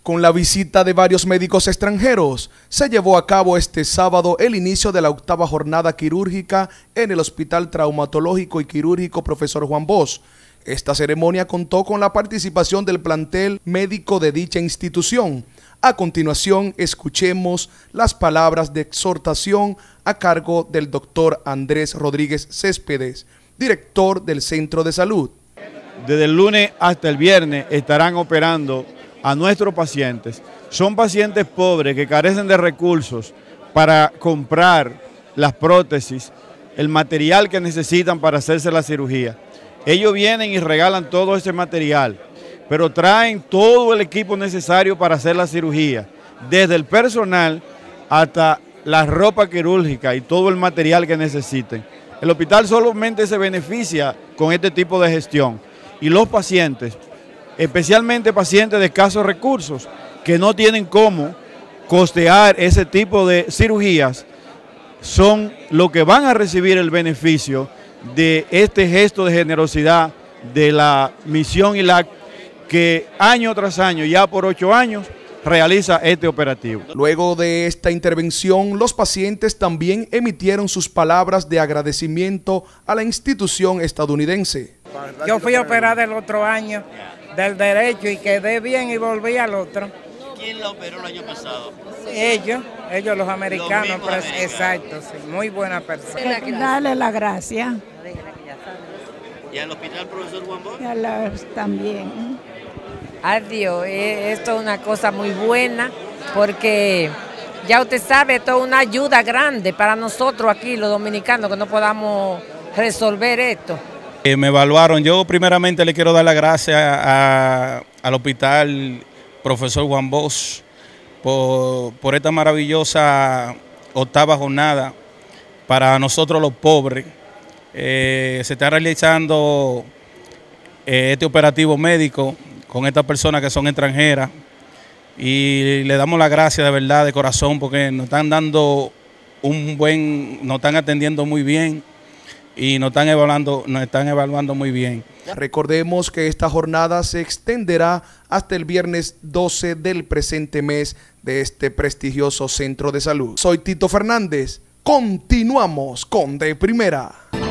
Con la visita de varios médicos extranjeros, se llevó a cabo este sábado el inicio de la 8ª jornada quirúrgica en el Hospital Traumatológico y Quirúrgico Profesor Juan Bosch. Esta ceremonia contó con la participación del plantel médico de dicha institución. A continuación, escuchemos las palabras de exhortación a cargo del doctor Andrés Rodríguez Céspedes, director del Centro de Salud. Desde el lunes hasta el viernes estarán operando a nuestros pacientes. Son pacientes pobres que carecen de recursos para comprar las prótesis, el material que necesitan para hacerse la cirugía. Ellos vienen y regalan todo ese material, pero traen todo el equipo necesario para hacer la cirugía, desde el personal hasta la ropa quirúrgica y todo el material que necesiten. El hospital solamente se beneficia con este tipo de gestión y los pacientes, especialmente pacientes de escasos recursos que no tienen cómo costear ese tipo de cirugías, son los que van a recibir el beneficio de este gesto de generosidad de la misión ILAC, que año tras año, ya por 8 años, realiza este operativo. Luego de esta intervención, los pacientes también emitieron sus palabras de agradecimiento a la institución estadounidense. Yo fui operada el otro año del derecho y quedé bien y volví al otro. ¿Quién la operó el año pasado? Ellos los americanos, pero exacto, sí, muy buena persona. Dale la gracia. ¿Y al hospital profesor Juan Bosch? También. Adiós, esto es una cosa muy buena porque ya usted sabe, esto es una ayuda grande para nosotros aquí, los dominicanos, que no podamos resolver esto. Me evaluaron. Yo primeramente le quiero dar las gracias al hospital profesor Juan Bosch por esta maravillosa 8ª jornada para nosotros los pobres. Se está realizando este operativo médico con estas personas que son extranjeras y le damos las gracias de verdad, de corazón, porque nos están dando nos están atendiendo muy bien y nos están evaluando muy bien. Recordemos que esta jornada se extenderá hasta el viernes 12 del presente mes de este prestigioso centro de salud. Soy Tito Fernández. Continuamos con De Primera.